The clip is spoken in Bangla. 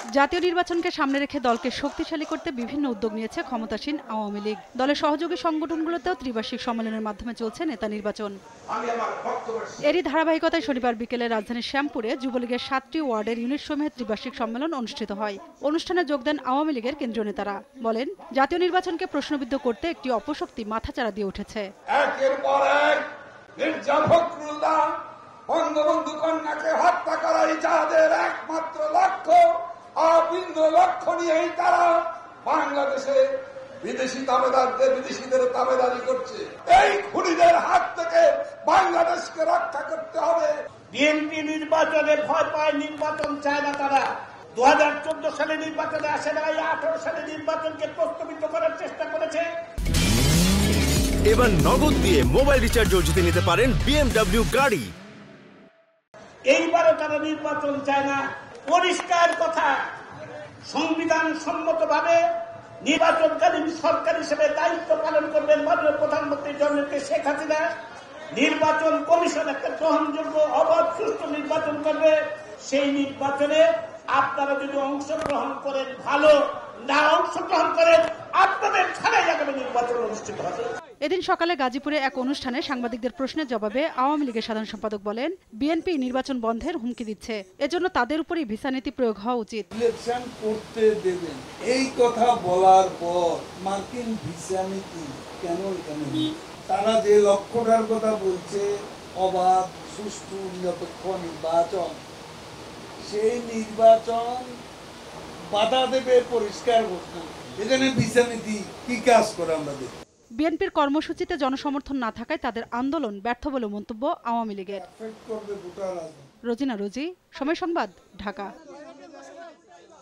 জাতীয় নির্বাচনকে সামনে রেখে দলকে শক্তিশালী করতে বিভিন্ন উদ্যোগ নিয়েছে ক্ষমতাসীন আওয়ামী লীগ। দলের সহযোগী সংগঠনগুলোতেও ত্রিবার্ষিক সম্মেলনের মাধ্যমে চলছে নেতা নির্বাচন। এরই ধারাবাহিকতায় শনিবার বিকেলে রাজধানীর শ্যামপুরে যুবলীগের ৭টি ওয়ার্ডের ইউনিটসমূহের ত্রিবার্ষিক সম্মেলন অনুষ্ঠিত হয়। অনুষ্ঠানে যোগ দেন আওয়ামী লীগের কেন্দ্রীয় নেতারা। বলেন, জাতীয় নির্বাচনকে প্রশ্নবিদ্ধ করতে একটি অপশক্তি মাথাচাড়া দিয়ে উঠেছে। একের পর এক মির্জা ফখরুল্লাহ বঙ্গবন্ধু কন্যাকে হত্যা করাই যাদের একমাত্র লক্ষ্য, অভিন্ন লক্ষ্য নিয়েই তারা বাংলাদেশে বিদেশিদের তাবেদারি করছে। এই খুনিদের হাত থেকে বাংলাদেশকে রক্ষা করতে হবে। বিএনপি নির্বাচনে ভয় পায়, নির্বাচন চায় না। তারা 2014 সালে নির্বাচনে আসে না, 2018 সালে নির্বাচনকে প্রস্তাবিত করার চেষ্টা করেছে। এবার নগদ দিয়ে মোবাইল রিচার্জও জিতে নিতে পারেন BMW গাড়ি। এইবারও তারা নির্বাচন চায় না। পরিষ্কার কথা, সংবিধান সম্মতভাবে নির্বাচনকালীন সরকার হিসেবে দায়িত্ব পালন করবেন মাননীয় প্রধানমন্ত্রী জননেত্রী শেখ হাসিনা। নির্বাচন কমিশন একটা গ্রহণযোগ্য অবাধ সুষ্ঠু নির্বাচন করবে। সেই নির্বাচনে আপনারা যদি অংশগ্রহণ করেন ভালো, না অংশগ্রহণ করেন আপনাদের ছাড়াই আগামী নির্বাচন অনুষ্ঠিত হবে। এদিন সকালে গাজীপুরে এক অনুষ্ঠানে সাংবাদিকদের প্রশ্নের জবাবে আওয়ামী লীগের সাধারণ সম্পাদক বলেন, বিএনপি নির্বাচন বন্ধের হুমকি দিচ্ছে, এজন্য তাদের উপরই ভিসা নীতি প্রয়োগ হওয়া উচিত। ইলেকশন করতে দেবেন এই কথা বলার পর মার্কিন ভিসা নীতি কেন এখানে? তারা যে লক্ষ্যটার কথা বলছে, অবাধ সুষ্ঠু নিরপেক্ষ নির্বাচন, সেই নির্বাচন বাধা দেবে পরিষ্কার ঘোষণা। এখানে ভিসা নীতি কি কাজ করে আমরা দেখি। বিএনপির কর্মসূচিতে জনসমর্থন না থাকায় তাদের আন্দোলন ব্যর্থ বলে মন্তব্য আওয়ামী লীগের। রোজিনা রোজি, সময় সংবাদ, ঢাকা।